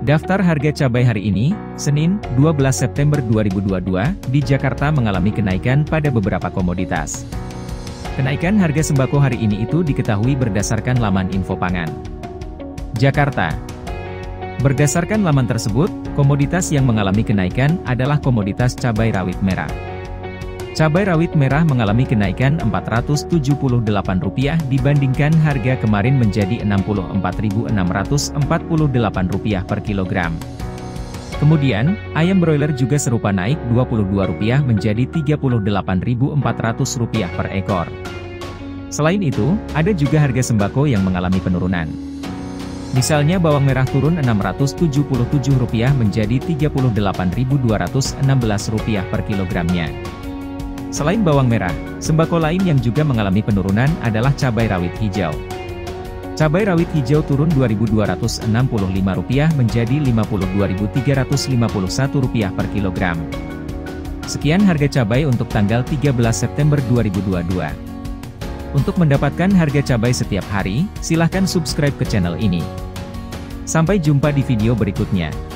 Daftar harga cabai hari ini, Senin, 12 September 2022, di Jakarta mengalami kenaikan pada beberapa komoditas. Kenaikan harga sembako hari ini itu diketahui berdasarkan laman Info Pangan Jakarta. Berdasarkan laman tersebut, komoditas yang mengalami kenaikan adalah komoditas cabai rawit merah. Cabai rawit merah mengalami kenaikan Rp478 dibandingkan harga kemarin menjadi Rp64.648 per kilogram. Kemudian, ayam broiler juga serupa naik Rp22 menjadi Rp38.400 per ekor. Selain itu, ada juga harga sembako yang mengalami penurunan. Misalnya bawang merah turun Rp677 menjadi Rp38.216 per kilogramnya. Selain bawang merah, sembako lain yang juga mengalami penurunan adalah cabai rawit hijau. Cabai rawit hijau turun Rp2.265 menjadi Rp52.351 per kilogram. Sekian harga cabai untuk tanggal 13 September 2022. Untuk mendapatkan harga cabai setiap hari, silahkan subscribe ke channel ini. Sampai jumpa di video berikutnya.